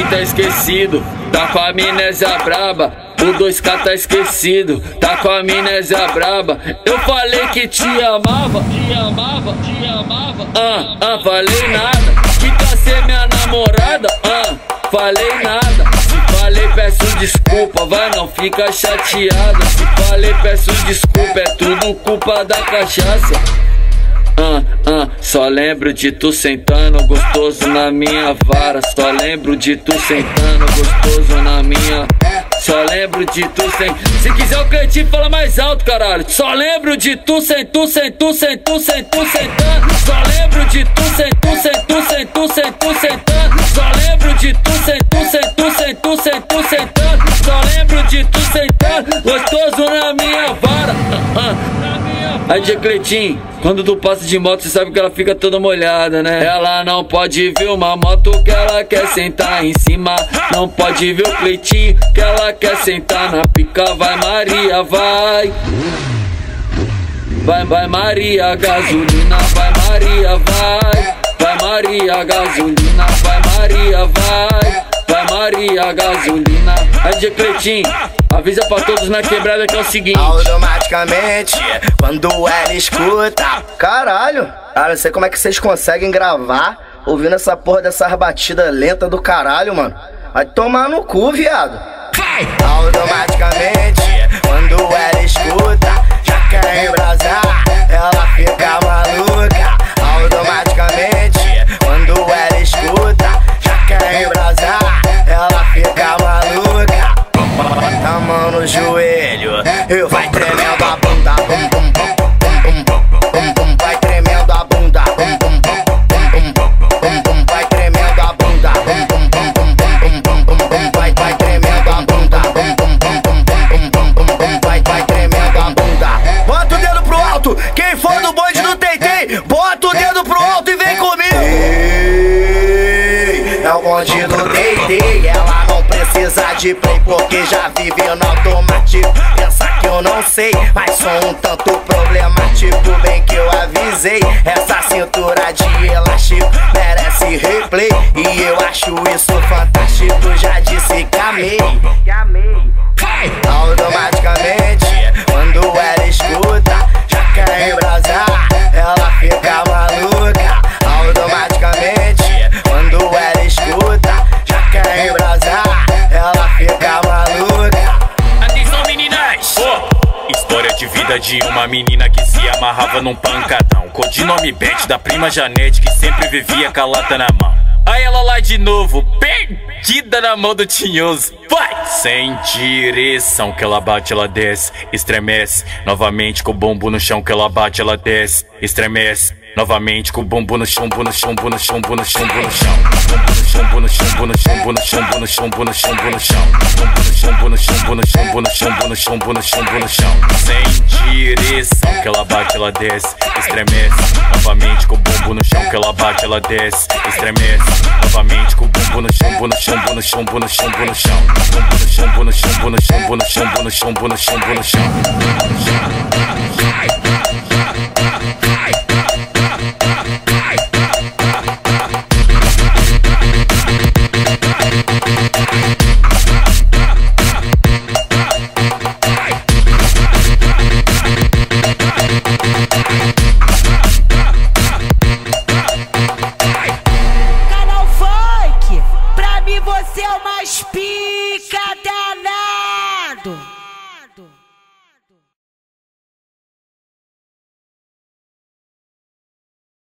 tá esquecido, tá com a amnésia braba. O 2K tá esquecido, tá com a amnésia braba. Eu falei que te amava, falei nada. Que quer ser minha namorada, falei nada. Se falei peço desculpa, vai não fica chateada. Se falei peço desculpa, é tudo culpa da cachaça. Só lembro de tu sentando gostoso na minha vara. Só lembro de tu sentando gostoso na minha. Só lembro de tu sem. Se quiser o Cleitinho fala mais alto, caralho. Só lembro de tu sem tu sem tu sem tu sem tu sentando. Só lembro de tu sem tu sem tu sem tu sem tu sentando. Só lembro de tu sem tu sem tu sem tu sem tu sentando. Só lembro de tu sentando gostoso na minha vara. Aí, DJ Cleitinho, quando tu passa de moto, cê sabe que ela fica toda molhada, né? Ela não pode ver uma moto que ela quer sentar em cima. Não pode ver o Cleitinho que ela quer sentar na pica. Vai Maria, vai. Vai Maria, gasolina, vai Maria, vai. Vai Maria, gasolina, vai Maria, vai. Vai Maria, gasolina. Aí, DJ Cleitinho, avisa pra todos na quebrada que é o seguinte: automaticamente, quando ela escuta. Caralho, cara, não sei como é que vocês conseguem gravar ouvindo essa porra dessas batidas lentas do caralho, mano. Vai tomar no cu, viado. Automaticamente, quando ela escuta, já quer embrasar, ela fica maluca. Automaticamente, quando ela escuta, já quer embrasar, ela fica maluca. Bota a mão no joelho e vai tremendo a bunda. Bum bum bum bum bum bum. Vai tremendo a bunda. Bum bum bum bum bum. Vai tremendo a bunda. Bum bum bum bum bum. Vai tremendo a bunda. Bum bum bum. Vai tremendo a bunda. Bota o dedo pro alto, quem for do bonde do Tentei, bota o dedo pro alto e vem comigo. É o bonde do Tentei, ela não precisa de play porque já vive no automático. Pensa que eu não sei, mas sou um tanto problemático. Bem que eu avisei, essa cintura de elástico merece replay. E eu acho isso fantástico, já disse que amei. Automaticamente, quando ela escuta, já quer embrasar, ela fica maluca. Automaticamente, quando ela escuta, já quer embrasar, ela fica maluca. Atenção, meninas! História de vida de uma menina que se amarrava num pancadão. Codinome Beth da prima Janete, que sempre vivia com a lata na mão. Aí ela lá de novo, perdida na mão do tinhoso. Vai! Sem direção, que ela bate, ela desce, estremece. Novamente com o bumbum no chão, que ela bate, ela desce, estremece. Novamente com o bumbum no chão, no chão, no chão, no chão, no chão. Bumbum no chão, no chão, no chão, no chão, no chão, no chão. Bumbum no chão, no chão, no chão, no chão, no chão, no chão. Sem direção, que ela bate, ela desce, estremece. Novamente com o bumbum no chão, que ela bate, ela desce, estremece. Novamente com o bumbum no chão, no chão, no chão, no chão, no chão. Bumbum no chão, no chão, no chão, no chão, no chão, no chão, no chão. Canal Funk, pra mim você é o mais pica danado.